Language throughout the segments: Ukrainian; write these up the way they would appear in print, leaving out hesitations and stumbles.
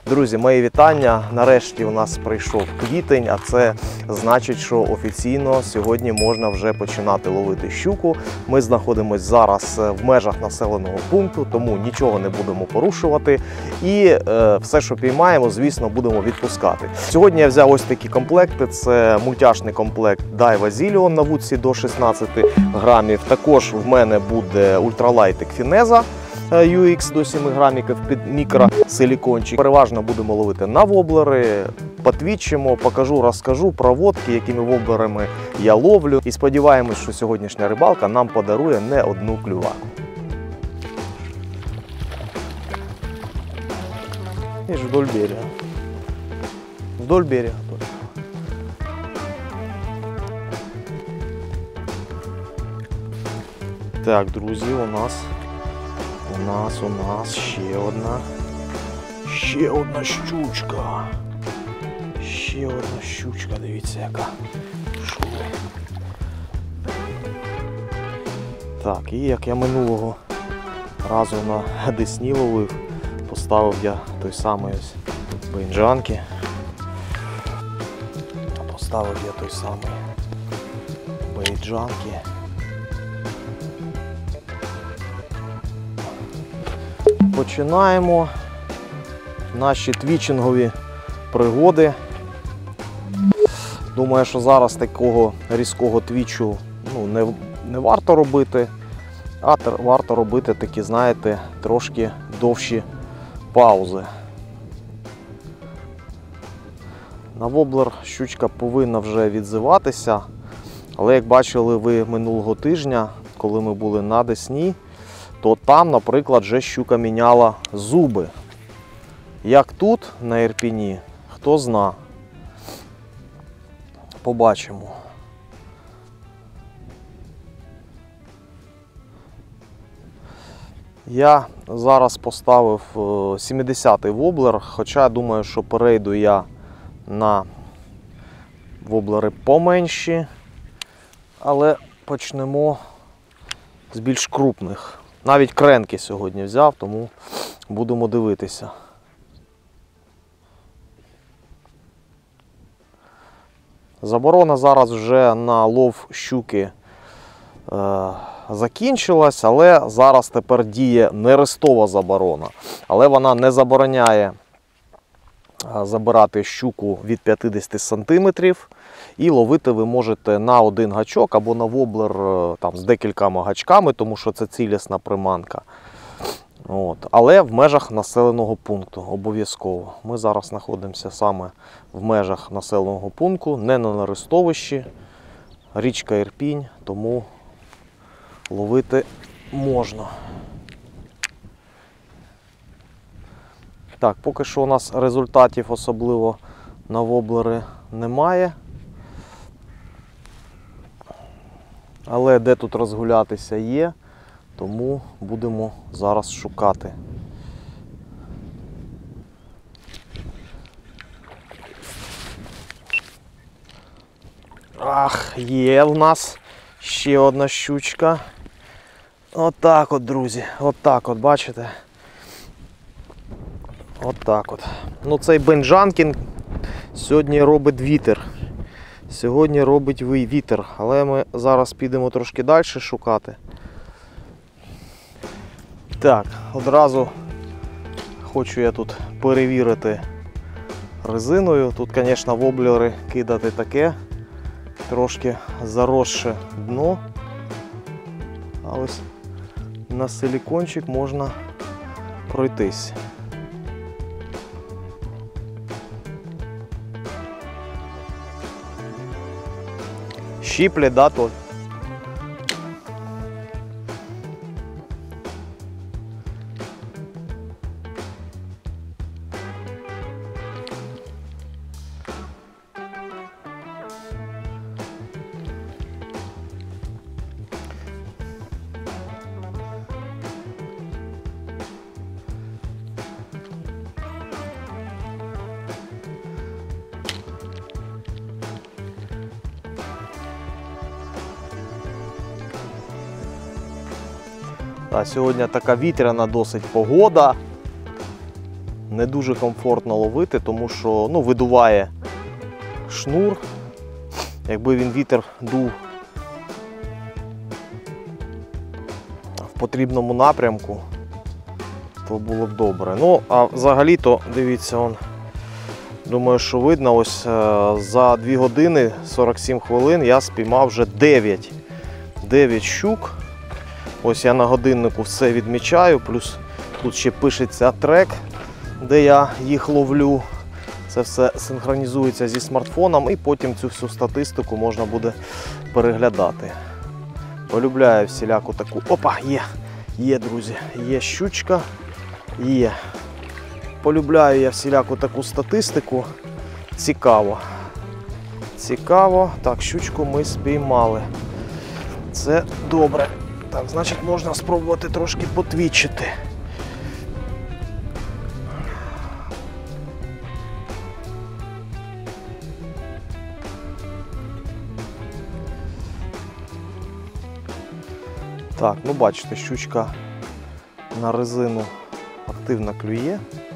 Друзі, мої вітання. Нарешті у нас прийшов квітень, а це значить, що офіційно сьогодні можна вже починати ловити щуку. Ми знаходимося зараз в межах населеного пункту, тому нічого не будемо порушувати. І все, що піймаємо, звісно, будемо відпускати. Сьогодні я взяв ось такі комплекти. Це мультяшний комплект Daiwa Zillion на вудці до 16 грамів. Також в мене буде ультралайтик Fineza UX до 7 грамів під мікросилікончик. Переважно будемо ловити на воблери, потвічимо, покажу, розкажу про водки, якими воблерами я ловлю. І сподіваємось, що сьогоднішня рибалка нам подарує не одну клюваку. І ж вдоль берега. Вдоль берега. Так, друзі, у нас ще одна щучка. Ще одна щучка, дивіться яка. Шули. Так, і як я минулого разу на Десні ловив, поставив я той самий ось бенджанки. Поставив я той самий бейджанки. Починаємо наші твічингові пригоди. Думаю, що зараз такого різкого твічу не варто робити, а варто робити такі, знаєте, трошки довші паузи. На воблер щучка повинна вже відзиватися, але як бачили ви минулого тижня, коли ми були на Десні, то там, наприклад, вже щука міняла зуби. Як тут, на Ірпіні, хто зна. Побачимо. Я зараз поставив 70-й воблер, хоча думаю, що перейду я на воблери поменші, але почнемо з більш крупних. Навіть кренки сьогодні взяв, тому будемо дивитися. Заборона зараз вже на лов щуки закінчилась, але зараз тепер діє нерестова заборона. Але вона не забороняє забирати щуку від 50 см. І ловити ви можете на один гачок або на воблер там, з декількома гачками, тому що це цілісна приманка. Але в межах населеного пункту обов'язково. Ми зараз знаходимося саме в межах населеного пункту, не на нерестовищі. Річка Ірпінь, тому ловити можна. Так, поки що у нас результатів особливо на воблери немає. Але де тут розгулятися є, тому будемо зараз шукати. Ах, є в нас ще одна щучка. Отак от, друзі, отак от, бачите? Отак от. Ну, цей бенджанкін сьогодні робить вітер. Сьогодні робить вітер, але ми зараз підемо трошки далі шукати. Так, одразу хочу я тут перевірити резиною. Тут, звісно, воблери кидати таке, трошки заросше дно. А ось на силікончик можна пройтись. Щіплі, да, Толь? Сьогодні така вітряна досить погода. не дуже комфортно ловити, тому що видуває шнур. Якби вітер дув в потрібному напрямку, то було б добре. А взагалі-то, дивіться, думаю, що видно, ось за 2 години 47 хвилин я спіймав вже 9 щук. Ось я на годиннику все відмічаю, плюс тут ще пишеться трек, де я їх ловлю. Це все синхронізується зі смартфоном і потім цю всю статистику можна буде переглядати. Полюбляю всіляку таку... Опа, є, друзі, є щучка, є. Полюбляю я всіляку таку статистику. Цікаво. Цікаво. Так, щучку ми спіймали. Це добре. Так, значить, можна спробувати трошки потвічити. Так, бачите, щучка на резину активно клює,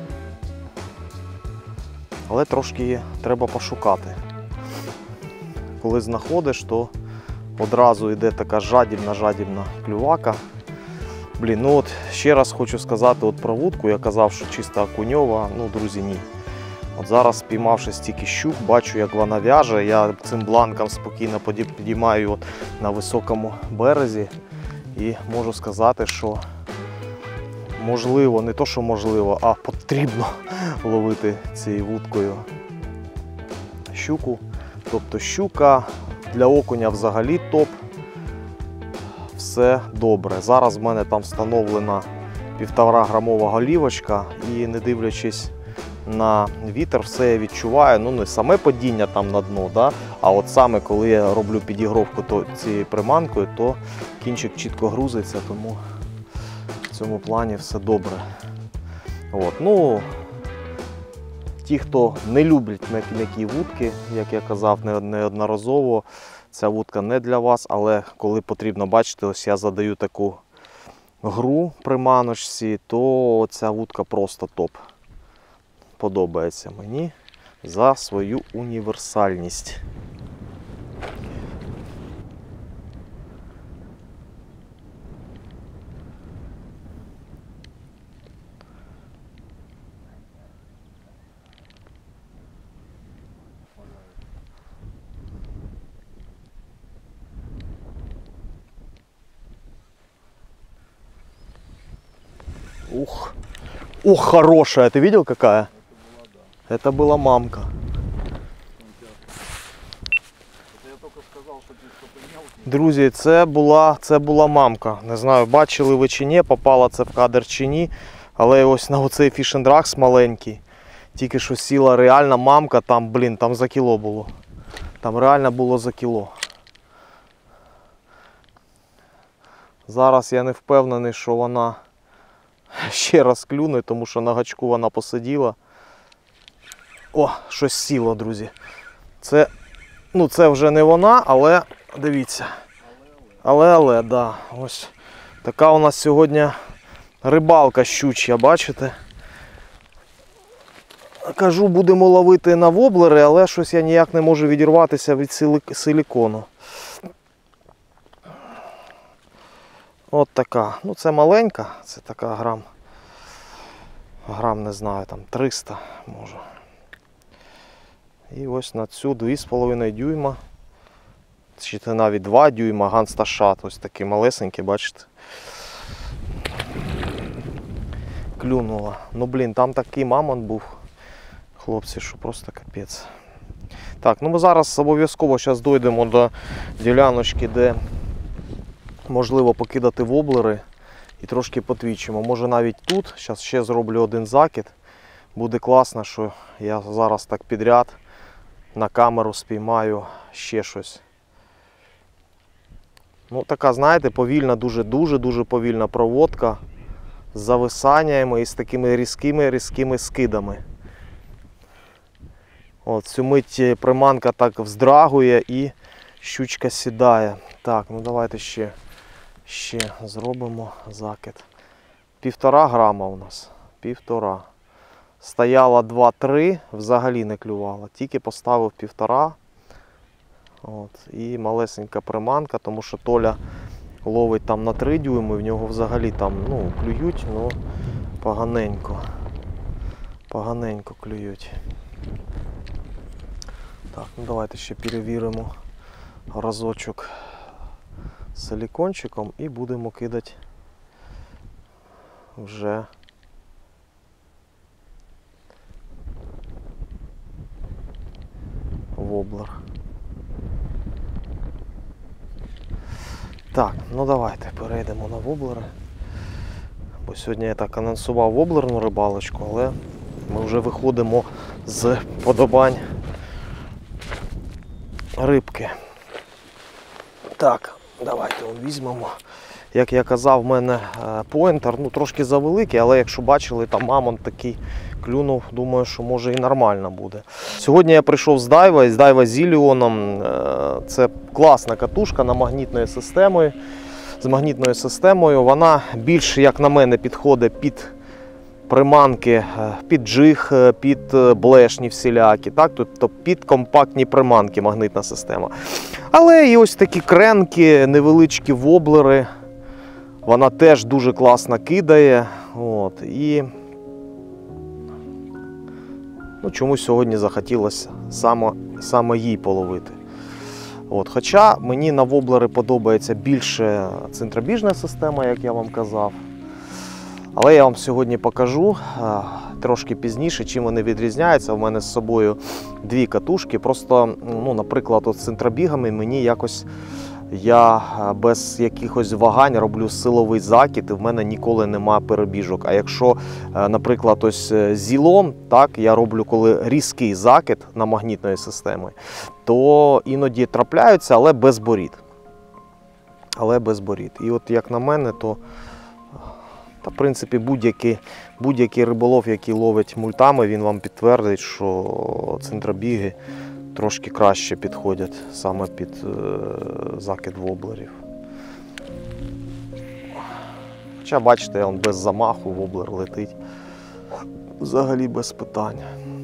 але трошки її треба пошукати. Коли знаходиш, то одразу йде така жадібна клювака. Ще раз хочу сказати про вудку, я казав, що чиста окуньова, друзі, ні. Зараз, спіймавши стільки щук, бачу, як вона в'яже, я цим бланком спокійно підіймаю на високому березі. І можу сказати, що можливо, не то що можливо, а потрібно ловити цією вудкою щуку. Тобто щука для окуня взагалі топ. Все добре. Зараз в мене там встановлена 1,5 грамова голівочка і, не дивлячись на вітер, все я відчуваю. Не саме падіння там на дно, да? А от саме коли я роблю підігровку цією приманкою, то кінчик чітко грузиться, тому в цьому плані все добре. Ті, хто не люблять м'які вудки, як я казав неодноразово, ця вудка не для вас, але коли потрібно, бачите, ось я задаю таку гру приманочці, то ця вудка просто топ. Подобається мені за свою універсальність. Ух, хорошая, ты видел какая? Это была мамка. Друзі, це була мамка. Не знаю, бачили ви чи ні, попала це в кадр чи ні. Але ось на оцей фішендракс маленький. Тільки що сіла реальна мамка, там за кіло було. Там реально було за кіло. Зараз я не впевнений, що вона ще раз клюне, тому що на гачку вона посиділа. О, щось сіло, друзі. Це вже не вона, але дивіться. Але, да. Ось така у нас сьогодні рибалка щучя, бачите? Кажу, будемо ловити на воблери, але щось я ніяк не можу відірватися від силікону. От така. Це маленька, це така грам не знаю, там 300 може. І ось на цю 2,5 дюйма, чи навіть 2 дюйма гансташат, ось такий малесенький, бачите. Клюнула. Там такий мамонт був, хлопці, що просто капець. Так, ми зараз обов'язково дійдемо до діляночки, де можливо покидати воблери і трошки потвічимо. Може навіть тут, зараз ще зроблю один закид. Буде класно, що я зараз так підряд на камеру спіймаю ще щось. Така, знаєте, повільна, дуже повільна проводка з зависаннями і з такими різкими скидами. Цю мить приманка так вздрагує і щучка сідає. Так, давайте ще зробимо закид. 1,5 грама у нас. 1,5. стояла 2-3, взагалі не клювала. Тільки поставив 1,5. От. І малесенька приманка, тому що Толя ловить там на 3 дюйми, в нього взагалі там, ну, клюють, ну, поганенько. Поганенько клюють. Так, ну давайте ще перевіримо разочок силікончиком і будемо кидати вже воблер. Так, ну давайте перейдемо на воблери. Бо сьогодні я так анонсував воблерну рибалочку, але ми вже виходимо з подобань рибки. Так, давайте візьмемо. Як я казав, в мене поінтер, ну трошки завеликий, але якщо бачили, там мамонт такий клюнув, думаю, що може і нормально буде. Сьогодні я прийшов з Дайва Зіліоном. Це класна катушка на магнітною системою. З магнітною системою. Вона більш, як на мене, підходить під приманки, під джиг, під блешні всілякі, так? Тобто під компактні приманки магнітна система. Але і ось такі кренки, невеличкі воблери. Вона теж дуже класно кидає. От. І ну, чомусь сьогодні захотілося саме їй половити. От. Хоча мені на воблери подобається більше центробіжна система, як я вам казав. Але я вам сьогодні покажу трошки пізніше, чим вони відрізняються. У мене з собою 2 катушки. Просто, ну, наприклад, от з центробігами мені якось, я без якихось вагань роблю силовий закид, і в мене ніколи немає перебіжок. А якщо, наприклад, ось зілом, так, я роблю коли різкий закид на магнітної системи, то іноді трапляються, але без борід. І от як на мене, то та, в принципі, будь-який риболов, який ловить мультами, він вам підтвердить, що центробіги трошки краще підходять саме під закид воблерів. Хоча, бачите, він без замаху воблер летить. Взагалі без питань.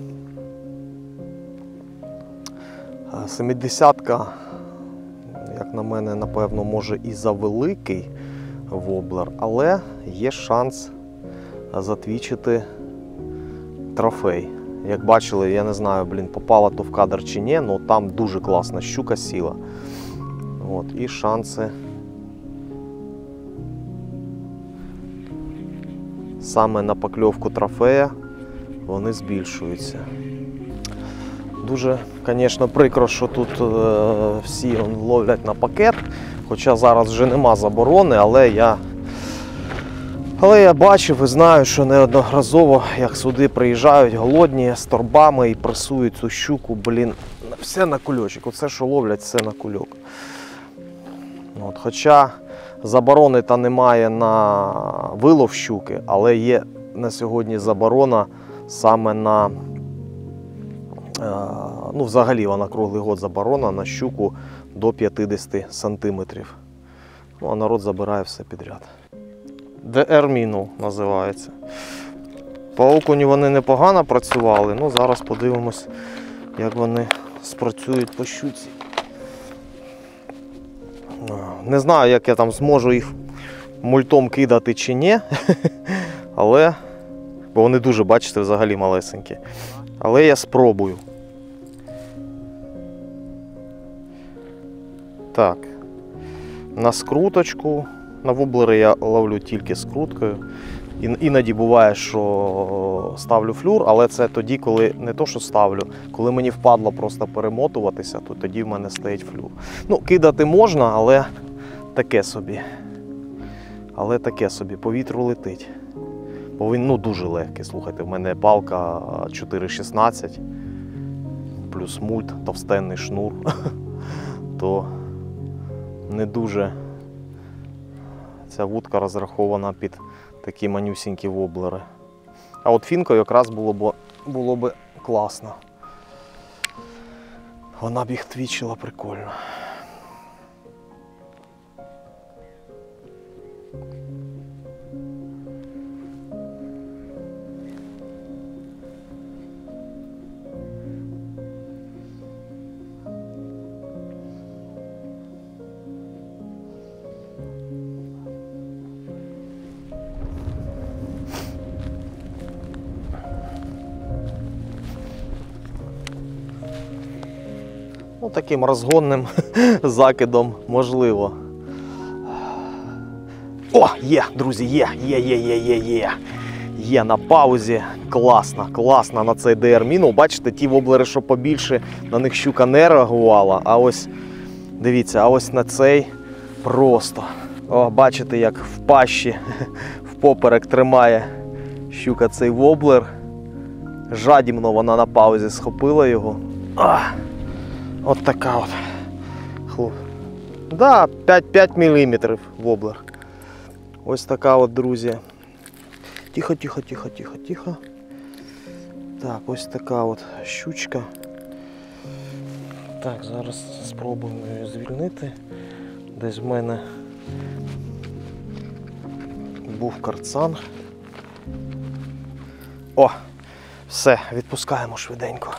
70-ка, як на мене, напевно, може і завеликий воблер, але є шанс затвічити трофей. Як бачили, я не знаю, попала то в кадр чи ні, але там дуже класна щука сіла. От, і шанси саме на покльовку трофея вони збільшуються. Дуже, звісно, прикро, що тут всі ловлять на пакет, хоча зараз вже нема заборони, але я бачив і знаю, що неодноразово, як сюди приїжджають голодні з торбами і пресують цю щуку, все на кульочок. Оце, що ловлять, все на кульок. От, хоча заборони та немає на вилов щуки, але є на сьогодні заборона саме на, ну взагалі вона круглий год заборона на щуку до 50 сантиметрів. Ну, а народ забирає все підряд. DR Minnow називається. По окуню вони непогано працювали, ну зараз подивимось, як вони спрацюють по щуці. Не знаю, як я там зможу їх мультом кидати чи ні, але, бо вони дуже, бачите, взагалі малесенькі. Але я спробую. Так, на скруточку. На воблери я ловлю тільки скруткою. Іноді буває, що ставлю флюр, але це тоді, коли не то, що ставлю, коли мені впадло просто перемотуватися, то тоді в мене стоїть флюр. Ну, кидати можна, але таке собі. По вітру летить. Бо він, ну, дуже легкий. Слухайте, в мене палка 4,16, плюс мульт, товстенний шнур. То не дуже ця вудка розрахована під такі манюсінькі воблери. А от фінкою якраз було б класно. Вона б їх твічила прикольно. Ну, таким розгонним закидом можливо. О, є, друзі, є. Є на паузі. Класно на цей DR Minnow. Бачите, ті воблери, що побільше, на них щука не реагувала. А ось, дивіться, а ось на цей просто. О, бачите, як в пащі, впоперек тримає щука цей воблер. Жадібно вона на паузі схопила його. От така от. Да, 5 мм воблер. Ось така от, друзі. Тихо. Так, ось така от щучка. Так, зараз спробуємо її звільнити. Десь в мене був карцан. О, все, відпускаємо швиденько.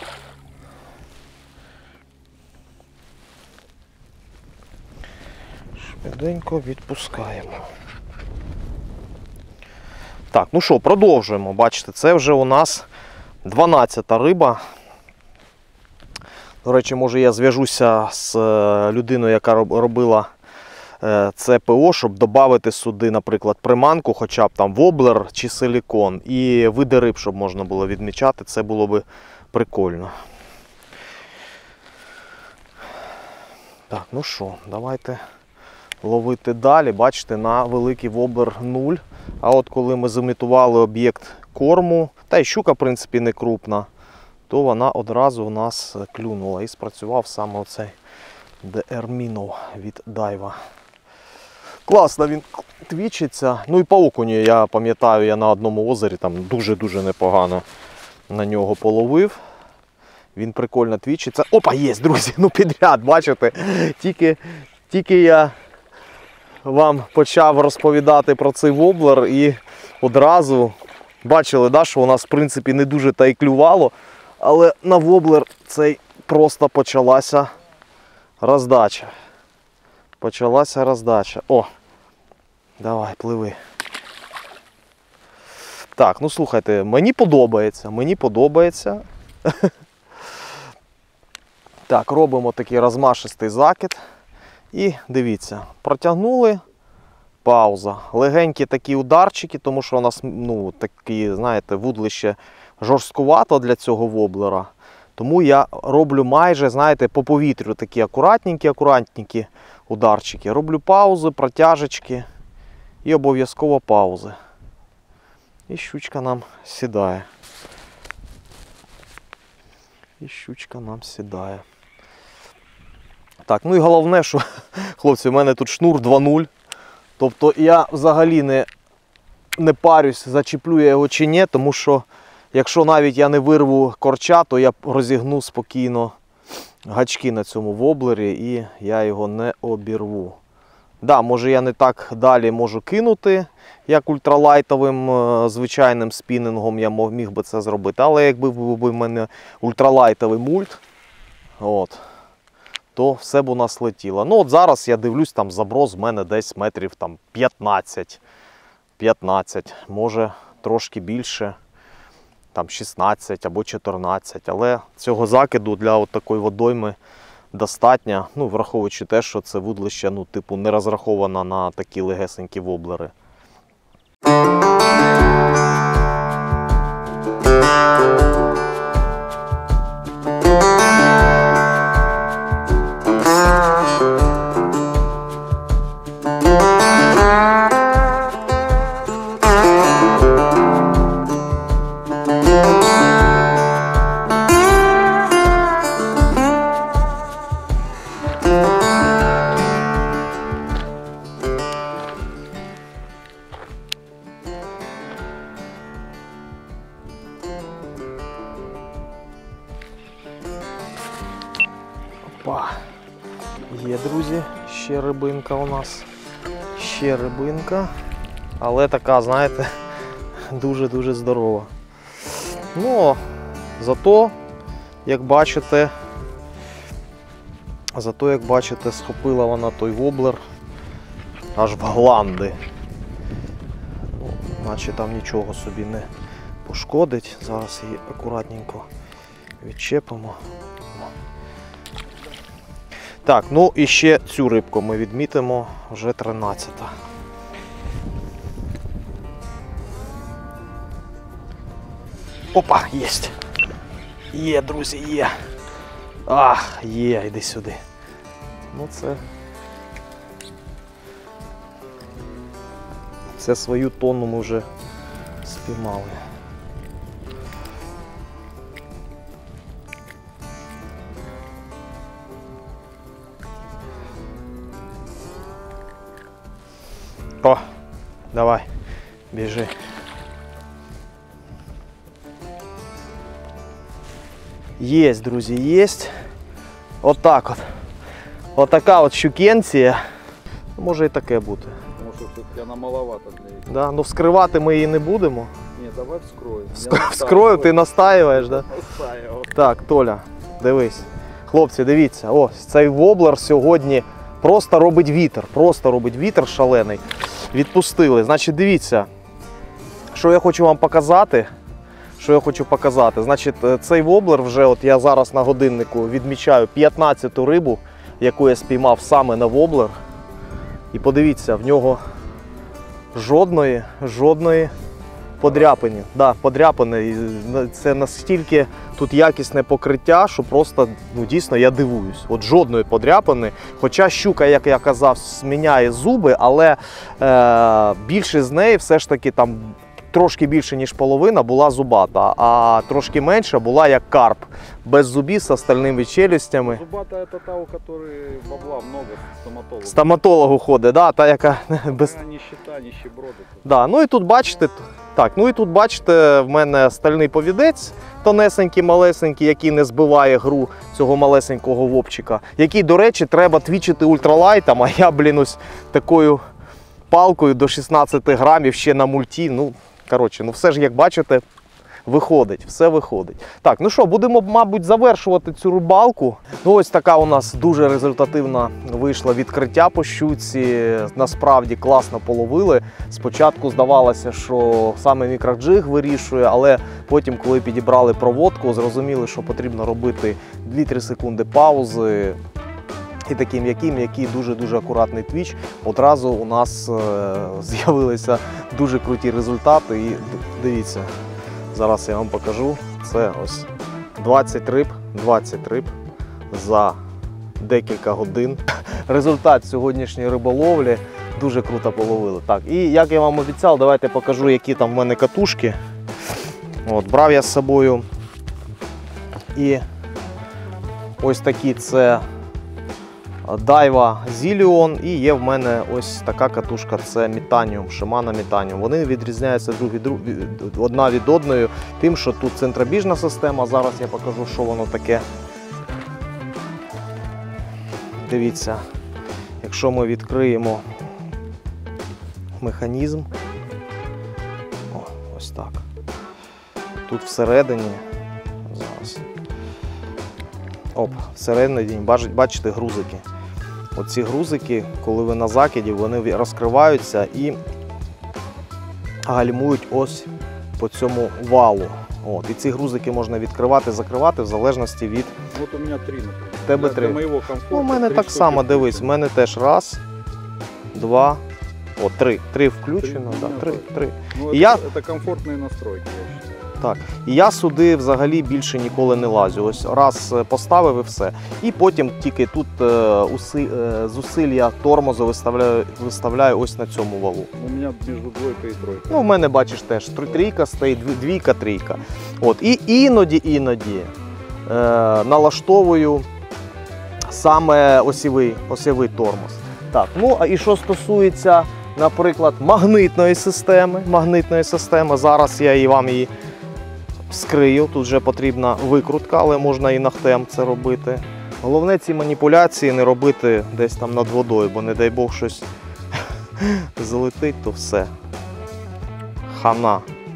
Швиденько відпускаємо. Так, ну що, продовжуємо. Бачите, це вже у нас 12-та риба. До речі, може я зв'яжуся з людиною, яка робила це ПО, щоб додати сюди, наприклад, приманку, хоча б там воблер чи силікон. І види риб, щоб можна було відмічати, це було би прикольно. Так, ну що, давайте ловити далі. Бачите, на великий воблер 0. А от коли ми зімітували об'єкт корму, та й щука, в принципі, не крупна, то вона одразу у нас клюнула і спрацював саме оцей DR Minnow від Daiwa. Класно він твічиться. Ну і по окуню, я пам'ятаю, я на одному озері там дуже-дуже непогано на нього половив. Він прикольно твічиться. Опа, є, друзі, ну підряд, бачите? Тільки я вам почав розповідати про цей воблер і одразу бачили, да, що у нас в принципі не дуже та й клювало, але на воблер цей просто почалася роздача. О, давай, пливи. Так, ну слухайте, мені подобається. Так, робимо такий розмашистий закид. І дивіться, протягнули, пауза. Легенькі такі ударчики, тому що у нас, ну, такі, знаєте, вудлище жорсткувато для цього воблера. Тому я роблю майже, знаєте, по повітрю такі акуратненькі ударчики. Роблю паузи, протяжечки і обов'язково паузи. І щучка нам сідає. Так, ну і головне, що, хлопці, у мене тут шнур 2.0. Тобто я взагалі не парюсь, зачіплю я його чи ні, тому що якщо навіть я не вирву корча, то я розігну спокійно гачки на цьому воблері і я його не обірву. Да, може я не так далі можу кинути, як ультралайтовим звичайним спінингом я міг би це зробити. Але якби був у мене ультралайтовий мульт, то все б у нас летіло. Ну от зараз я дивлюсь, там заброс в мене десь метрів там 15, може трошки більше, там 16 або 14. Але цього закиду для от такої водойми достатньо, ну, враховуючи те, що це вудлище, ну, типу, не розраховано на такі легесенькі воблери. Опа! Є, друзі, ще рибинка у нас. Ще рибинка. Але така, знаєте, дуже-дуже здорова. Ну, зато, як бачите, схопила вона той воблер аж в гланди. Ну, наче там нічого собі не пошкодить. Зараз її акуратненько відчепимо. Так, ну і ще цю рибку ми відмітимо, вже 13-та. Опа, єсть. Є, друзі, є. Ах, є, йди сюди. Ну це свою тонну ми вже спіймали. О, давай, біжи. Єсть, друзі, єсть. Отак от. Отака от щукенція. Може і таке бути. Тому що все-таки вона маловата для її. Да? Ну вскривати ми її не будемо. Ні, давай вскрою. Вскрою, ти настаюєш, да? Настаював. Так, Толя, дивись. Хлопці, дивіться, ось цей воблер сьогодні просто робить вітер шалений. Відпустили. Значить, дивіться, що я хочу вам показати. Значить, цей воблер вже, от я зараз на годиннику відмічаю 15-ту рибу, яку я спіймав саме на воблер. І подивіться, в нього жодної подряпини. Да, подряпини. Це настільки тут якісне покриття, що просто, ну, дійсно, я дивуюсь. От жодної подряпини. Хоча щука, як я казав, зміняє зуби, але більше з неї все ж таки там трошки більше, ніж половина, була зубата, а трошки менша була як карп, без зубів, з остальними челюстями. Зубата – це та, у якої бабла много, стоматолог. Стоматологу ходить, да, та, яка без... Ніщита, ніщеброди. Да, ну і тут бачите, в мене стальний повідець, тонесенький, малесенький, який не збиває гру цього малесенького вовчика, який, до речі, треба твічити ультралайтом, а я, ось такою палкою до 16 грамів ще на мульті. Ну, коротше, ну все ж, як бачите, виходить, все виходить. Так, ну що, будемо, мабуть, завершувати цю рибалку. Ну, ось така у нас дуже результативна вийшла відкриття по щуці. Насправді класно половили. Спочатку здавалося, що саме мікроджиг вирішує, але потім, коли підібрали проводку, зрозуміли, що потрібно робити 2-3 секунди паузи. І такий м'який, дуже-дуже акуратний твіч. Одразу у нас з'явилися дуже круті результати. І дивіться, зараз я вам покажу. Це ось 20 риб за декілька годин. Результат сьогоднішньої риболовлі. Дуже круто половили. Так, і як я вам обіцяв, давайте покажу, які там в мене катушки. От, брав я з собою. І ось такі це Daiwa Zillion, і є в мене ось така катушка, це Metanium, Shimano Metanium. Вони відрізняються одна від одної тим, що тут центробіжна система. Зараз я покажу, що воно таке. Дивіться, якщо ми відкриємо механізм, ось так. Тут всередині, зараз, всередині, бачите, грузики. Оці грузики, коли ви на закиді, вони розкриваються і гальмують ось по цьому валу. От. І ці грузики можна відкривати, закривати в залежності від... От у мене 3, наприклад. Тебе 3. Для моєго комфорту. У мене так само, дивись, у мене теж 1, 2, 3. 3 включено, да, 3. Ну, і це комфортні настройки, я вважаю. Так, і я сюди взагалі більше ніколи не лазю. Ось раз поставив і все. І потім тільки тут зусилля тормозу виставляю ось на цьому валу. У мене між 2 і 3. Ну, у мене, бачиш, теж 3 стоїть, 2, 3. От, і іноді налаштовую саме осьовий тормоз. Так, ну, а і що стосується, наприклад, магнитної системи, зараз я вам її вскрию, тут вже потрібна викрутка, але можна і ногтем це робити. Головне ці маніпуляції не робити десь там над водою, бо не дай Бог щось залетить, то все. Хана.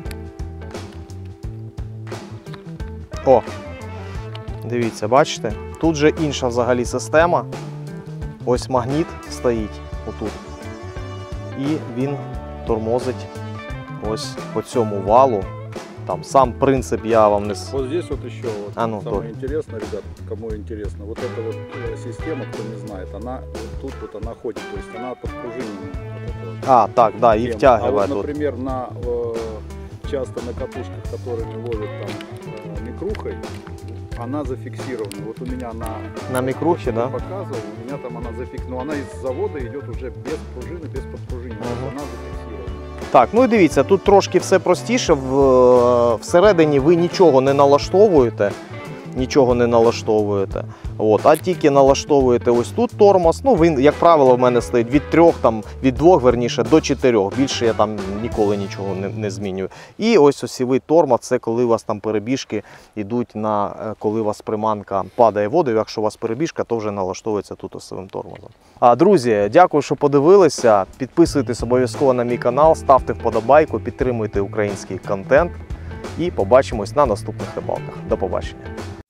О! Дивіться, бачите? Тут же інша взагалі система. Ось магніт стоїть отут. І він тормозить ось по цьому валу. Там сам принцип я вам не Вот здесь вот еще вот А ну, самое то. интересное, ребят, кому интересно, вот эта вот система, кто не знает, она вот тут вот она ходит, то есть она подпружинена. Вот эта вот А, так, да, і тема. втягиває А вот, тут. например, часто на катушках, которыми ловят там микрухой, она зафиксирована. Вот у меня На мікрухі, я да? показывал, у меня там она зафиксирована. Но она из завода идет уже без пружины, без подпружины. Ага. Она зафиксирована. Так, ну і дивіться, тут трошки все простіше. Всередині ви нічого не налаштовуєте. Нічого не налаштовуєте. От, а тільки налаштовуєте ось тут тормоз. Ну, він, як правило, в мене стоїть від 3, там, від 2, верніше, до 4. Більше я там ніколи нічого не змінюю. І ось осьовий тормоз, це коли у вас там перебіжки йдуть на, коли у вас приманка падає в воду. Якщо у вас перебіжка, то вже налаштовується тут осьовим тормозом. Друзі, дякую, що подивилися. Підписуйтесь обов'язково на мій канал, ставте вподобайку, підтримуйте український контент. І побачимось на наступних рибалках. До побачення.